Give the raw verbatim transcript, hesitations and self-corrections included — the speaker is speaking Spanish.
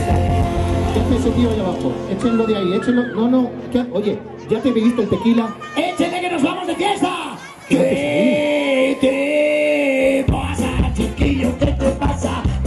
¿Qué hace ese tío ahí abajo? Échenlo de ahí, échenlo. No, no. ¿Qué? Oye, ¿ya te bebiste el tequila? ¡Échale que nos vamos de fiesta! ¿Qué haces ahí? ¿Qué te pasa, chiquillo? ¿Qué te pasa?